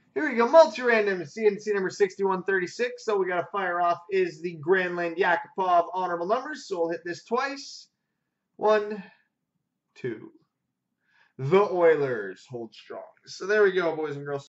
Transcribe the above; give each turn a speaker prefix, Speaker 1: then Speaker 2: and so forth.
Speaker 1: Here we go, multi-random, C&C number 6136. So we got to fire off is the Granlund Yakupov honorable numbers. So we'll hit this twice. 1, 2. The Oilers hold strong. So there we go, boys and girls.